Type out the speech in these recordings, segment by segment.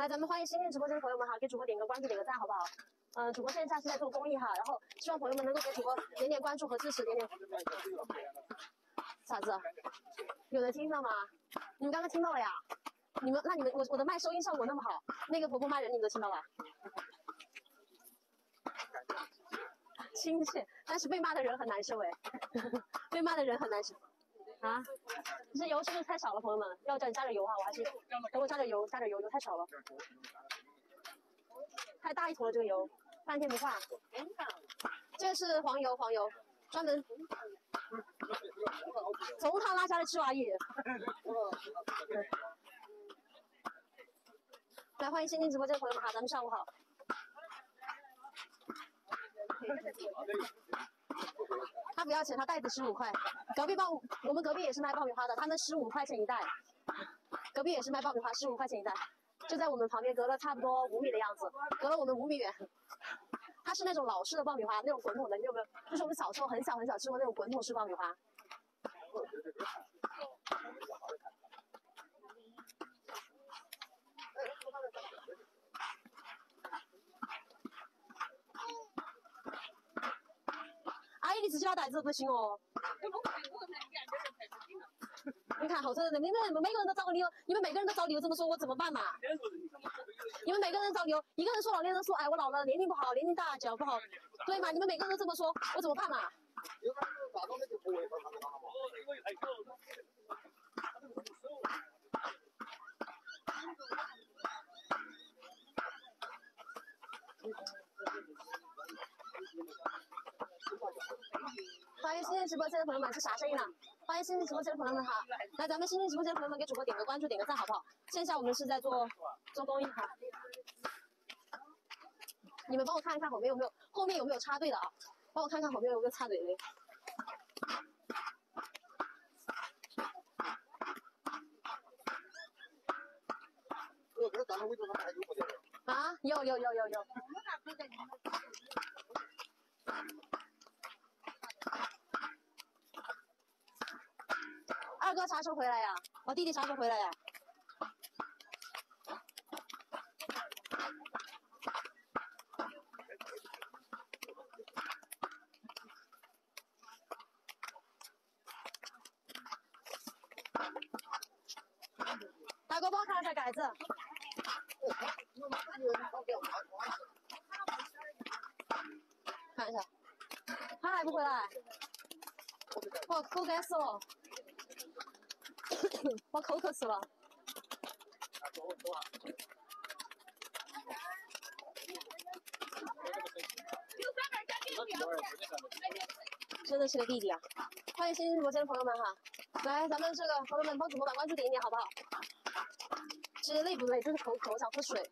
来，咱们欢迎新进直播间的朋友们哈，给主播点个关注，点个赞，好不好？主播线下是在做公益哈，然后希望朋友们能够给主播点点关注和支持，点点。啥子？有人听到吗？你们刚刚听到了呀？你们我的麦收音效果那么好，那个婆婆骂人你们都听到了？亲切，但是被骂的人很难受哎，被骂的人很难受。啊，这油是不是太少了，朋友们？要叫你加点油哈，我还是等我加点油，油太少了，太大一坨了这个油，半天不化。这个是黄油，专门从他拉下的吃娃爷。来，欢迎新进直播间的朋友们哈，咱们上午好。他不要钱，他袋子15块。我们隔壁也是卖爆米花的，他们15块钱一袋。隔壁也是卖爆米花，15块钱一袋，就在我们旁边，隔了差不多5米的样子，隔了我们5米远。它是那种老式的爆米花，那种滚筒的，你有没有？就是我们小时候很小吃过那种滚筒式爆米花。阿姨，你自己拿袋子不行哦。你看后头的，你们每个人都找个理由，你们每个人都找理由这么说，我怎么办嘛？你们每个人找理由，一个人说老年人说，哎，我老了，年龄不好，年龄大，脚不好，对嘛？你们每个人都这么说，我怎么办嘛？欢迎新进直播间的朋友们，是啥声音啊？欢迎新进直播间的朋友们哈，来，咱们新进直播间的朋友们给主播点个关注，点个赞，好不好？线下我们是在做公益哈，你们帮我看一看后面有没有插队的啊？帮我看看后面有没有插队的。啊，有。二哥啥时候回来呀？我弟弟啥时候回来呀？大哥，帮我看一下杆子。看一下，他还不回来，我口干死了，我口渴死了。真的是个弟弟啊！欢迎新进直播间的朋友们哈，来，咱们这个朋友们帮主播把关注点一点好不好？其实累不累？就是口渴，我想喝水。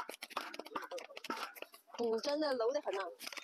真的楼得很呢。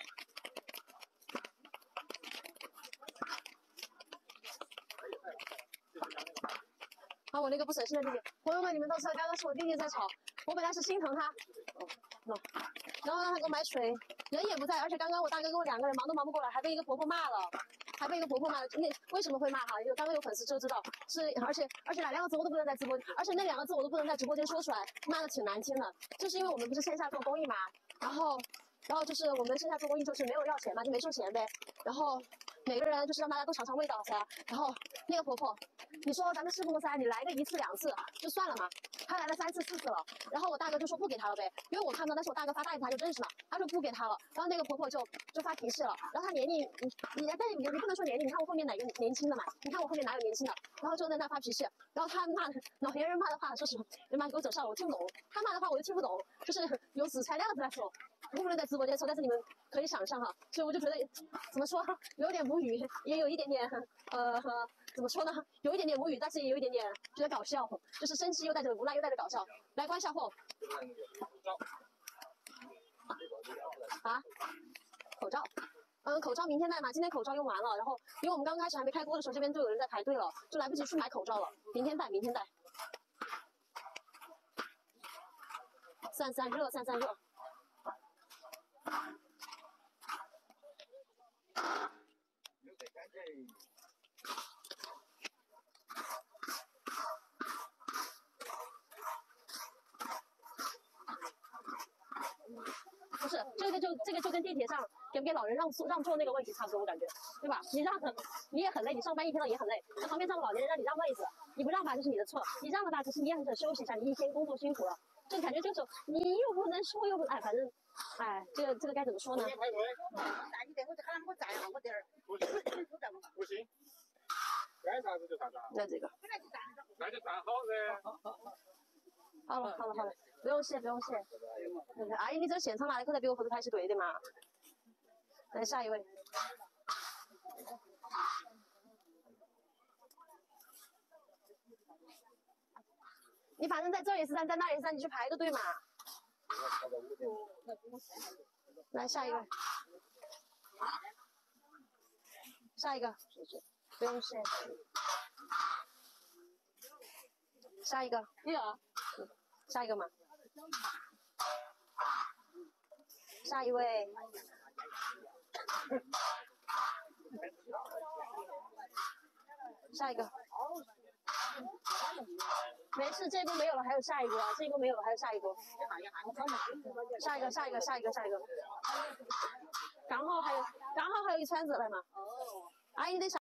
啊，我那个不省心的弟弟，朋友们，你们都知道，刚刚是我弟弟在吵，我本来是心疼他，然后让他给我买水，人也不在，而且刚刚我大哥跟我2个人忙都忙不过来，还被一个婆婆骂了。那为什么会骂哈？因为刚刚有粉丝就知道是，而且哪2个字我都不能在直播，而且那2个字我都不能在直播间说出来，骂的挺难听的。就是因为我们不是线下做公益嘛，然后就是我们线下做公益就是没有要钱嘛，就没收钱呗。然后每个人就是让大家都尝尝味道噻。然后那个婆婆，你说咱们是不噻？你来个1次2次就算了嘛，她来了3次4次了。然后我大哥就说不给她了呗，因为我看到那是我大哥发袋子他就认识了，他说不给她了。然后那个婆婆就发脾气了。然后她年龄，但是你不能说年龄，你看我后面哪个年轻的嘛？你看我后面哪有年轻的？然后就在那发脾气。然后他骂老年人骂的话，说实话，妈给我整上了，我听不懂。他骂的话我又听不懂，就是有紫材料子来说。我不能在直播间说，但是你们可以想象哈，所以我就觉得怎么说，有点无语，也有一点点怎么说呢，有一点点无语，但是也有一点点觉得搞笑，就是生气又带着无奈又带着搞笑。来，关下货啊，口罩，口罩明天带嘛，今天口罩用完了，然后因为我们刚开始还没开锅的时候，这边就有人在排队了，就来不及去买口罩了，明天带。散热。 不是，这个就跟地铁上给不给老人让座那个问题差不多，我感觉，对吧？你让你也很累，你上班一天到也很累，那旁边站个老年人让你让位子，你不让吧就是你的错，你让了吧其实你也很想休息一下，你一天工作辛苦了，就感觉这种你又不能说又不哎，反正哎，这个该怎么说呢？ 不行，该啥子就啥子。 那这个， 那就站好噻。 好了，不用谢。阿姨，你这现场拿的口才比我后头拍是对的嘛？来下一位。你反正在这也是站，在那也是站，你去排个队嘛。来下一位。下一个，不用谢。下一个，下一个嘛。下一位。下一个。没事，这一波没有了，还有下一波啊！这一波没有了，还有下一波。下一个。然后还有一圈子来嘛。阿姨，你得